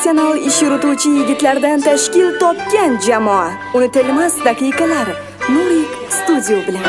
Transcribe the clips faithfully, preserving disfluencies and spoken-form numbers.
professional ish yurituvchi yigitlardan tashkil topgan jamoa. Unutilmas daqiqalar Nurik Studio bilan.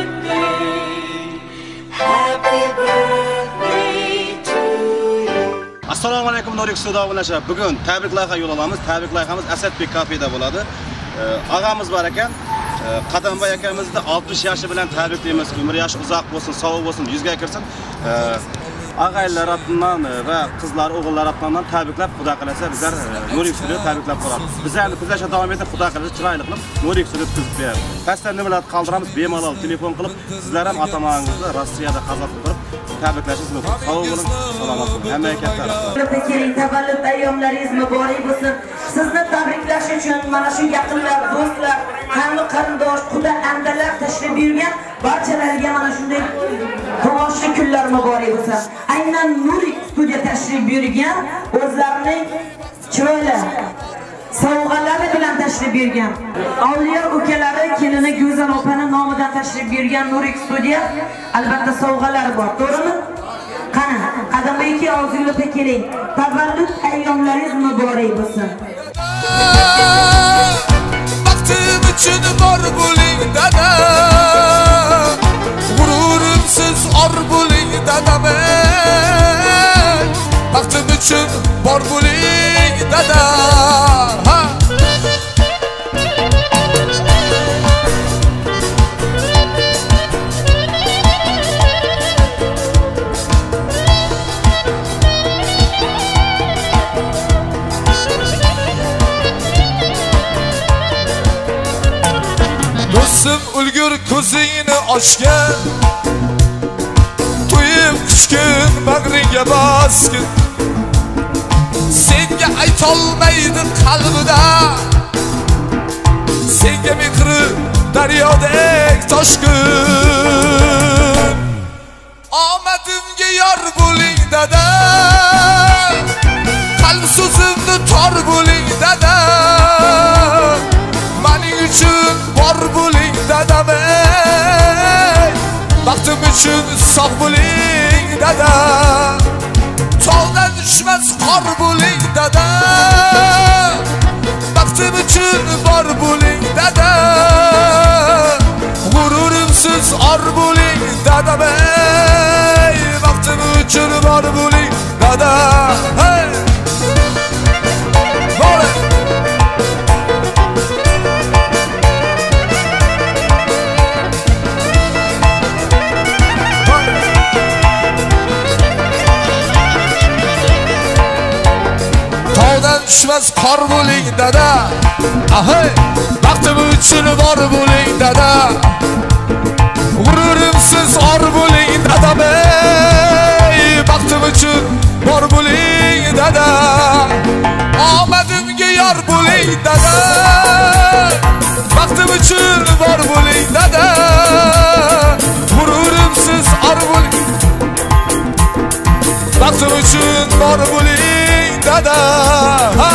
Assalomu alaykum Nurik Studio bilan. Bugun tabriklarga yo'l olamiz. Tabriklarimiz Asadbek kafeda bo'ladi. Og'amiz bor ekan. Qadamboy akamizni oltmish yoshi bilan tabriklaymiz. Umr yoshi uzoq bo'lsin, sog' bo'lsin, yuzga kirsin. Ağaylar atından ve kızlar, oğullar atından tabriklab, Xudo qalasa bizler Nurik Studio tabriklab qolamiz. Bizler bizler davom etib Xudo qalasa chiroyli qilib Nurik Studio tuzib beramiz. Pastdan nimalarni qoldiramiz, bemalol telefon qilib, sizlar ham ota-onangizni Rossiyada qazoq qilib tabriklashingiz mumkin. Sog' bo'ling, salomat bo'ling. Hammaga katta rahmat. Keling, tavallud ayyomlaringiz muborak bo'lsin. Sizni tabriklash uchun mana shu yaqinlar, do'stlar, hamma qarindosh, xudo andalar tashrif buyurgan barchalariga mana shunday quvonchli kunlar muborak bo'lsin. Aynan Nurik Studio tashrif buyurgan, o'zlarining chiroyli sovg'alari bilan tashrif buyurgan. Avliyo ukalari kelini Go'zal opaning nomidan tashrif buyurgan Nurik Studio albatta sovg'alar bor, to'g'rimi? Qani, Qadamboy aka og'zingizga keling. Tavallud ayyomlaringiz muborak bo'lsin. Vaqtim uchun bor bo'ling dada. G'ururimsiz or bo'ling dadam. Vaqtim uchun bor bo'ling dada. Ha. Do'stim ulgur ko'zingni ochgan, to'yib quchgin bag'ringga bosgin. Senga aytolmaydi qalbida, senga mehri daryodek toshqin. Omadimga yor bo'ling dada, qalb so'zimni tor bo'ling dada. Mening uchun bor bo'ling dadam. Vaqtim uchun sog' bo'ling dada. Tog'dan tushmas qor bo'ling dada. Vaqtim uchun bor bo'ling dada. G'ururimsiz or bo'ling dadam. Vaqtim uchun bor bo'ling dada. Hey! Düşmez kar bo'ling dada. Ahay, vaqtim uchun bor bo'ling dada. G'ururimsiz or bo'ling dadam. Vaqtim uchun bor bo'ling dada. Omadimga yor bo'ling dada. Vaqtim uchun bor bo'ling dada. G'ururimsiz or bo'ling. Vaqtim uchun bor bo'ling dada. Ha.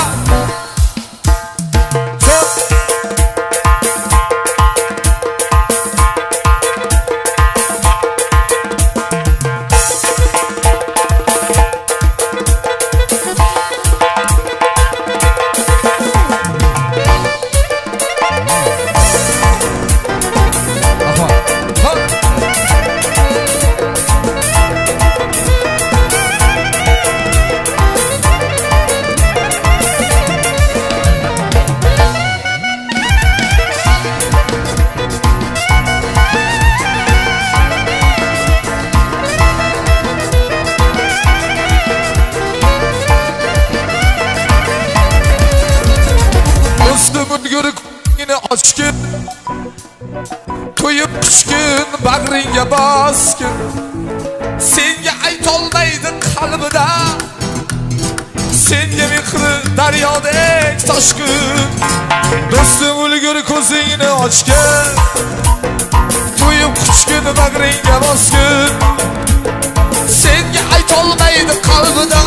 Açgin, to'yib quchgin bag'ringga bosgin. Senga aytolmaydi qalbida, senga mehri daryodek toshqin. Do'stim ulgur ko'zingni ochgin, to'yib quchgin bag'ringga bosgin. Senga aytolmaydi qalbida,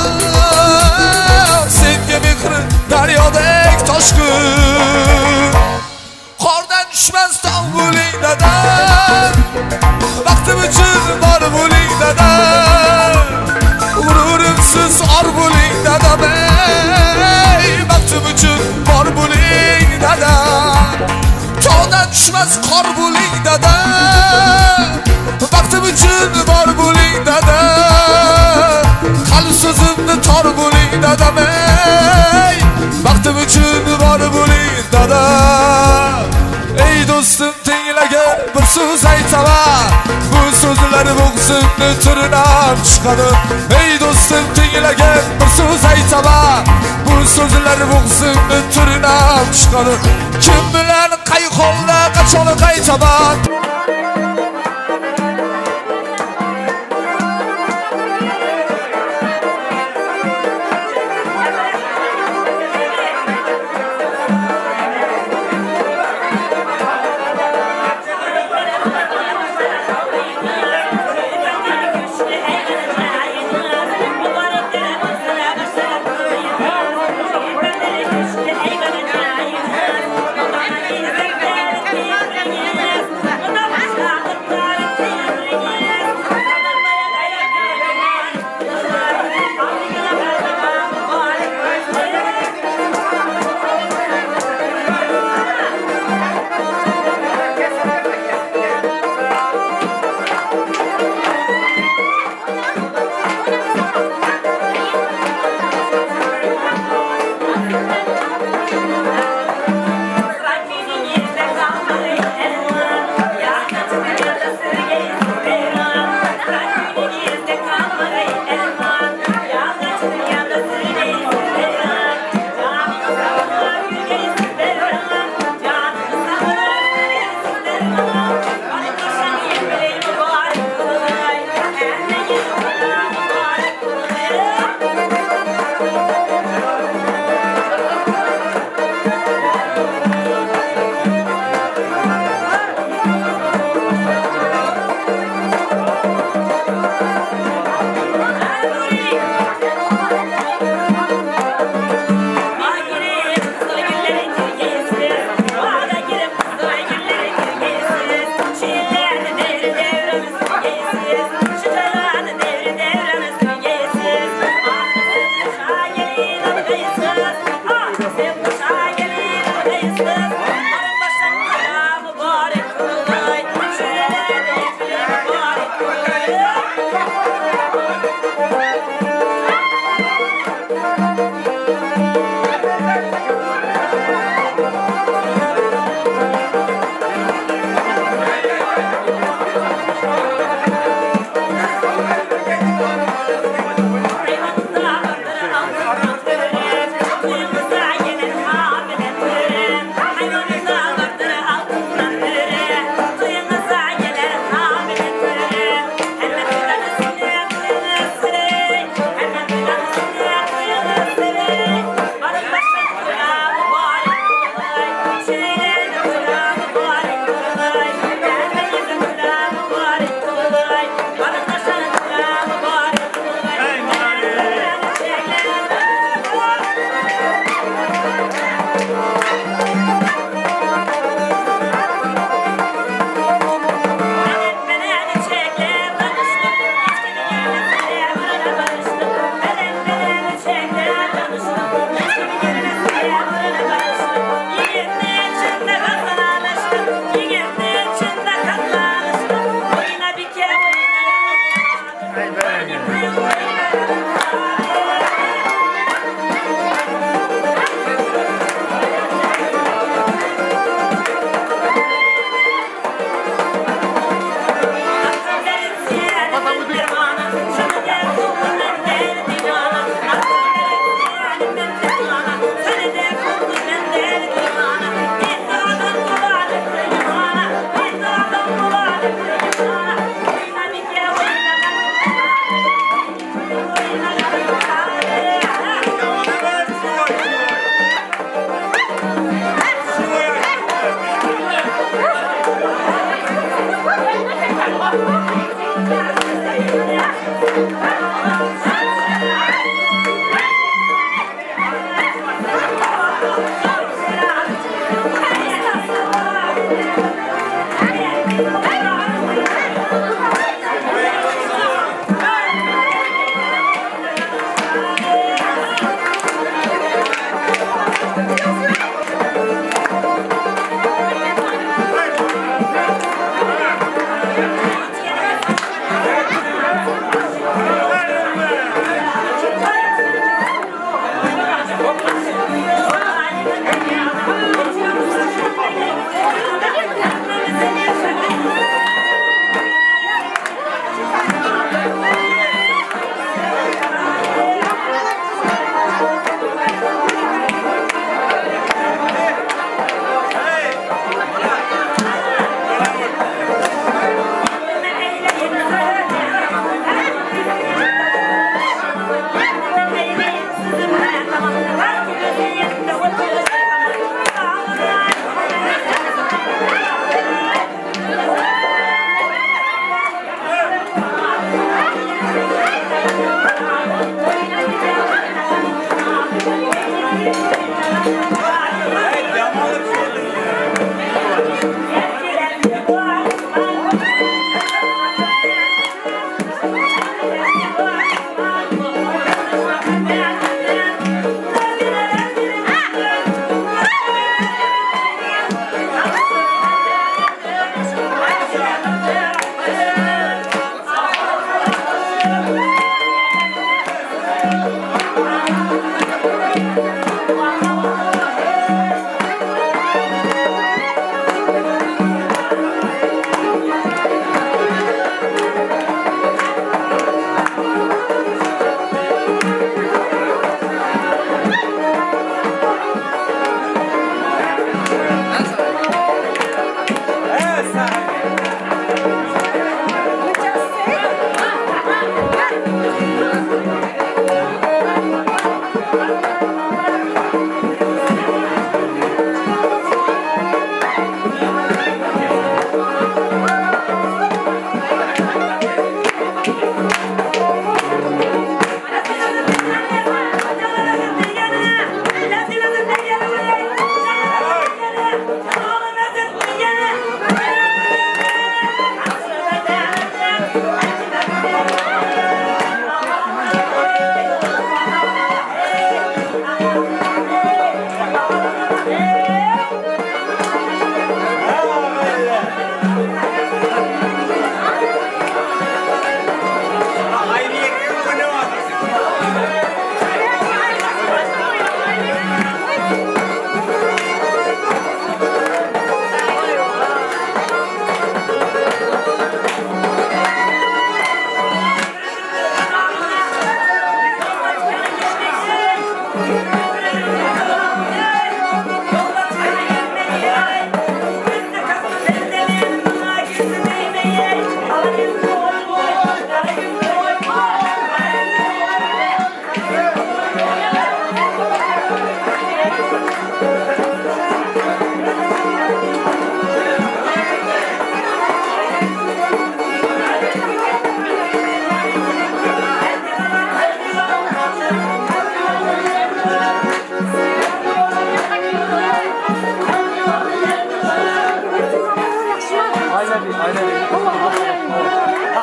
senga mehri daryodek toshqin. Qordan tushmas tog' bo'ling dada. Vaqtim uchun bor bo'ling dada. G'ururimsiz or bo'ling dada. düşmez kar buling dada. Vaktim için var buling dada. Kalp sözümde tar buling dadam ey. Vaktim için var buling dada. Ey dostum dinlege bir söz aytaman. Bu sözleri boğzumda türünam çıkadı. Ey dostum dinlege bir söz aytaman. Bu sözleri boğzumda türünam çıkadı. Kim bilen kay kolda kaçalı kaytaman.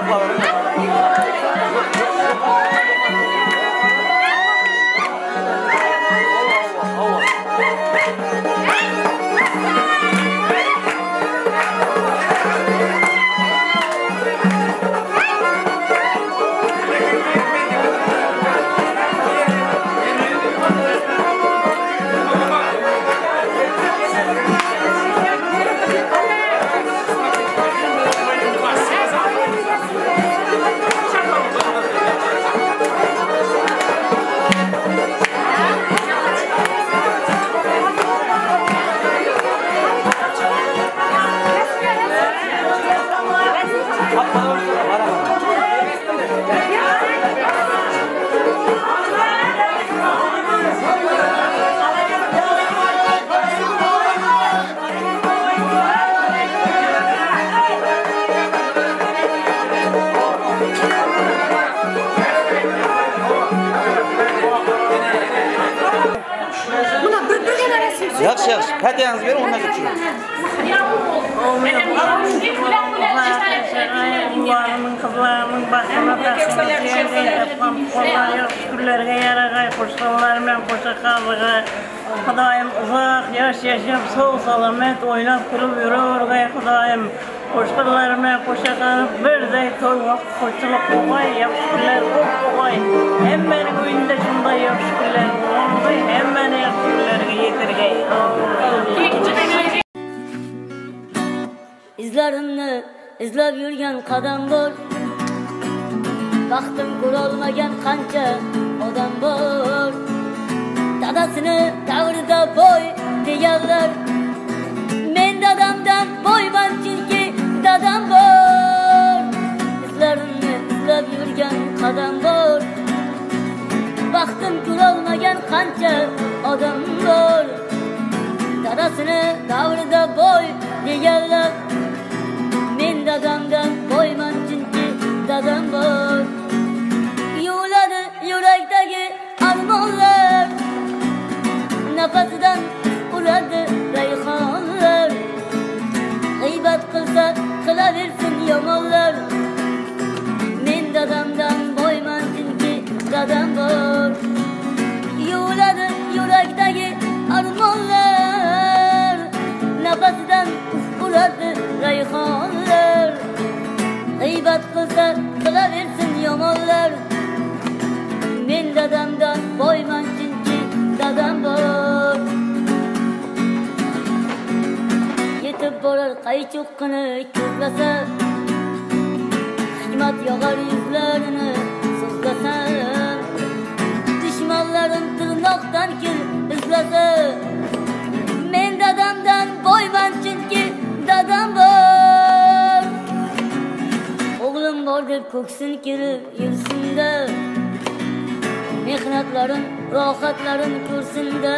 Yaxshi, yaxshi. Patiyangizni berib, o'rnaga tushing. Ularning qizlarining baxtini tashkil shukurlarga yarag'ay qo'shqanlar bilan qo'sha qalbig'i Xudoyim uzoq yosh yashab sog' salomat o'ynab kulib yuravergay Xudoyim qo'shqanlar bilan qo'sha qalb birday to'yvoq qo'shchilik qo'y yaxshilar qo'y hammaning o'yinda shunday yaxshilar bo'ldi hammani yaxshilarga yetirgay izlarimni izlab yurgan qadam bor baxtim ko'rolmagan qancha odam bor dadasini davrida boy deganlar men dadamdan boyman chunki dadam bor izlarimni izlab yurgan qadam bor baxtim ko'rolmagan qancha odam bor dadasini davrida boy deganlar men dadamdan boyman chunki dadam bor yuladi yurakdagi armonlar nafasidan uradi rayhonlar g'iybat qilsa qilaversin yomonlar men dadamdan boyman chunki dadam bor yuladi yurakdagi armonlar nafasidan uradi rayhonlar g'iybat qilsa qilaversin yomonlar men dadamdan boyman chunki dadam bor yetib borar qaychoqqini ko'zlasa hikmat yog'ar yuzlarini so'zlasa dushmanlarim tirnoqdan kel izlasa men dadamdan boyman chunki dadam bor o'g'lim bor deb ko'ksin kelib yursinda mehnatlarim rohatlarim ko'rsinda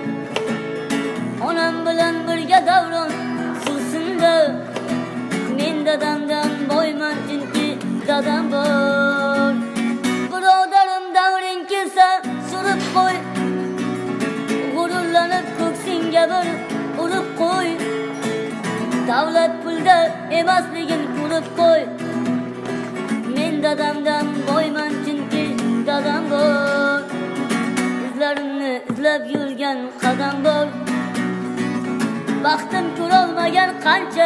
onam bilan birga davron sursinda men dadamdan boyman chunki dadam bor birodarim davring kelsa surib qo'y g'ururlanib ko'ksingga bir urib qo'y davlat pulda emasligin ko'rib qo'y men dadamdan boyman chunki dadam bor izlarimni izlab yurgan qadam bor baxtim ko'rolmagan qancha